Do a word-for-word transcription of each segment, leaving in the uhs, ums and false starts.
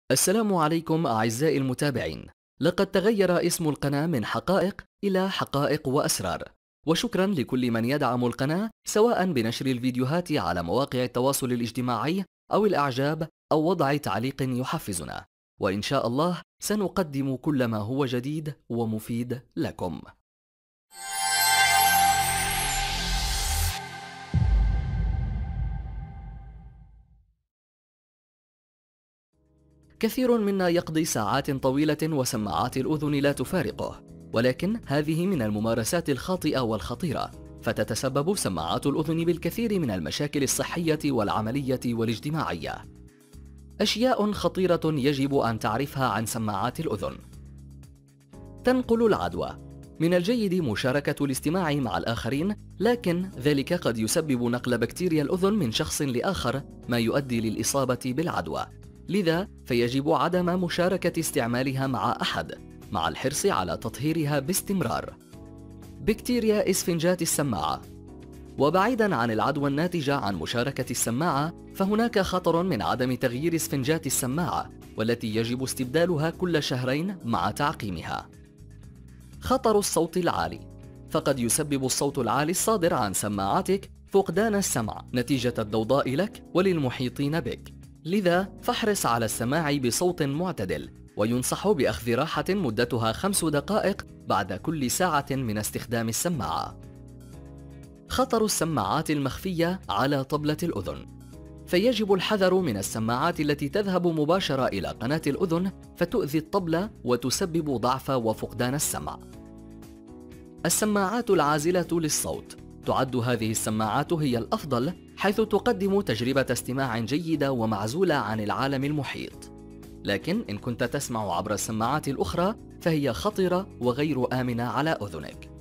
السلام عليكم أعزائي المتابعين. لقد تغير اسم القناة من حقائق إلى حقائق وأسرار، وشكرا لكل من يدعم القناة سواء بنشر الفيديوهات على مواقع التواصل الاجتماعي أو الإعجاب أو وضع تعليق يحفزنا، وإن شاء الله سنقدم كل ما هو جديد ومفيد لكم. كثير منا يقضي ساعات طويلة وسماعات الأذن لا تفارقه، ولكن هذه من الممارسات الخاطئة والخطيرة، فتتسبب سماعات الأذن بالكثير من المشاكل الصحية والعملية والاجتماعية. أشياء خطيرة يجب أن تعرفها عن سماعات الأذن. تنقل العدوى. من الجيد مشاركة الاستماع مع الآخرين، لكن ذلك قد يسبب نقل بكتيريا الأذن من شخص لآخر، ما يؤدي للإصابة بالعدوى. لذا فيجب عدم مشاركة استعمالها مع أحد، مع الحرص على تطهيرها باستمرار. بكتيريا إسفنجات السماعة. وبعيداً عن العدوى الناتجة عن مشاركة السماعة، فهناك خطر من عدم تغيير إسفنجات السماعة، والتي يجب استبدالها كل شهرين مع تعقيمها. خطر الصوت العالي. فقد يسبب الصوت العالي الصادر عن سماعاتك فقدان السمع نتيجة الضوضاء لك وللمحيطين بك. لذا فاحرص على السماع بصوت معتدل، وينصح بأخذ راحة مدتها خمس دقائق بعد كل ساعة من استخدام السماعة. خطر السماعات المخفية على طبلة الأذن. فيجب الحذر من السماعات التي تذهب مباشرة إلى قناة الأذن فتؤذي الطبلة وتسبب ضعف وفقدان السمع. السماعات العازلة للصوت. تعد هذه السماعات هي الأفضل، حيث تقدم تجربة استماع جيدة ومعزولة عن العالم المحيط. لكن إن كنت تسمع عبر السماعات الأخرى فهي خطرة وغير آمنة على أذنك.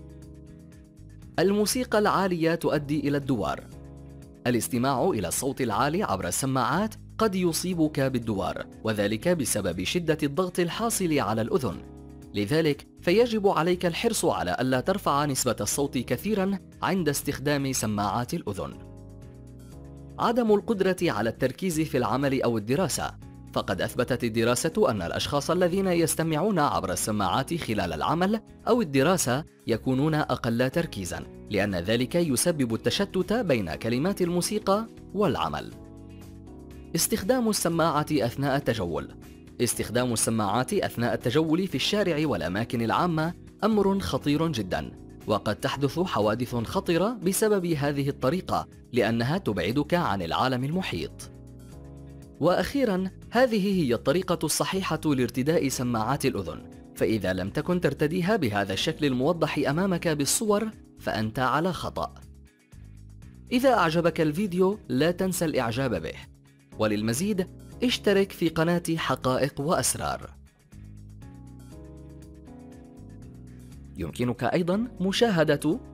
الموسيقى العالية تؤدي إلى الدوار. الاستماع إلى الصوت العالي عبر السماعات قد يصيبك بالدوار، وذلك بسبب شدة الضغط الحاصل على الأذن. لذلك فيجب عليك الحرص على ألا ترفع نسبة الصوت كثيرا عند استخدام سماعات الأذن. عدم القدرة على التركيز في العمل أو الدراسة. فقد أثبتت الدراسة أن الأشخاص الذين يستمعون عبر السماعات خلال العمل أو الدراسة يكونون أقل تركيزا، لأن ذلك يسبب التشتت بين كلمات الموسيقى والعمل. استخدام السماعة أثناء التجول. استخدام السماعات أثناء التجول في الشارع والأماكن العامة أمر خطير جدا، وقد تحدث حوادث خطرة بسبب هذه الطريقة، لأنها تبعدك عن العالم المحيط. وأخيرا، هذه هي الطريقة الصحيحة لارتداء سماعات الأذن، فإذا لم تكن ترتديها بهذا الشكل الموضح أمامك بالصور فأنت على خطأ. إذا أعجبك الفيديو لا تنسى الإعجاب به، وللمزيد اشترك في قناة حقائق وأسرار. يمكنك أيضا مشاهدة